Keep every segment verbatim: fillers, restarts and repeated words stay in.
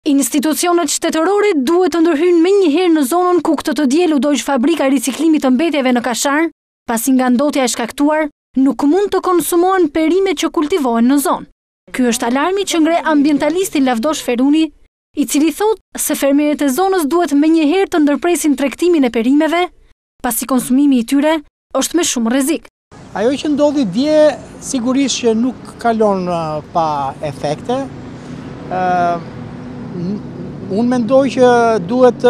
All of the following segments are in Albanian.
Institucionet shtetërore duhet të ndërhyjnë menjëherë në zonën ku këtë të diel u dojsh fabrika e riciklimit të mbetjeve në Kashar, pasi nga ndotja e shkaktuar nuk mund të konsumohen perimet që kultivohen në zonë. Ky është alarmi që ngre ambientalisti Lavdosh Feruni, i cili thotë se fermerët e zonës duhet menjëherë të ndërpresin tregtimin e perimeve, pasi konsumimi i tyre është me shumë rrezik. Ajo që ndodhi dje sigurisht që nuk kalon pa efekte. Unë mendoj që duhet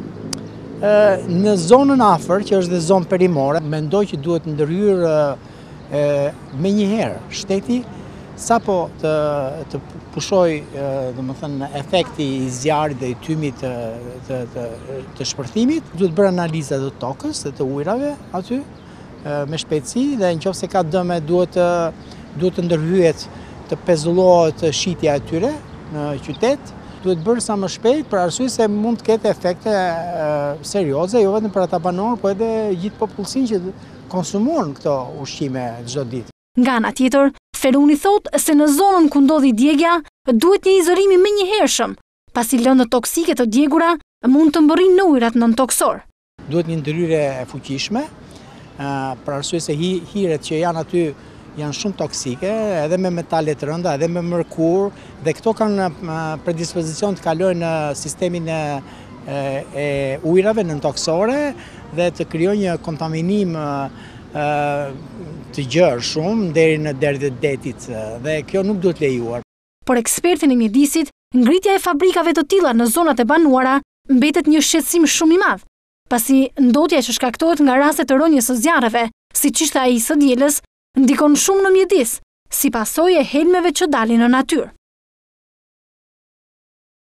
në zonën afër, që është dhe zonë perimore, mendoj që duhet ndërhyrë me njëherë shteti, sa po të, të pushoj domethënë efekti i zjarit dhe i tymit të, të, të, të shpërthimit, duhet bërë analiza të tokës dhe të ujrave aty me shpejtësi, dhe nëse ka dëme duhet duhet të ndërhyjet të pezullohet shitja e tyre në qytet. Duhet bërë sa më shpejt për arsye se mund të ketë efekte serioze, jo vetëm për ata banorë, por edhe gjithë popullsinë që konsumojnë këto ushqime çdo ditë. Nga ana tjetër, Feruni thotë se në zonën ku ndodhi djegja duhet një izolimi menjëhershëm, pasi lëndët toksike të djegura mund të mbërrijnë në ujërat nëntoksor. Duhet një ndërhyrje e fuqishme, për arsye se hiret që janë aty janë shumë toksike, edhe me metale të rënda, edhe me mërkur, dhe këto kanë predispozicion të kalojnë në sistemin e, e ujrave nëntoksore dhe të krijojnë një kontaminim të gjerë shumë deri në derët e detit, dhe kjo nuk duhet lejuar. Por ekspertin e mjedisit, ngritja e fabrikave të tilla në zonat e banuara mbetet një shqetësim shumë i madh, pasi ndotja që shkaktohet nga rastet të rënjes së zjarreve, siç ishte ai së dielës, ndikon shumë në mjedis, si pasojë e helmeve që dalin në natyrë.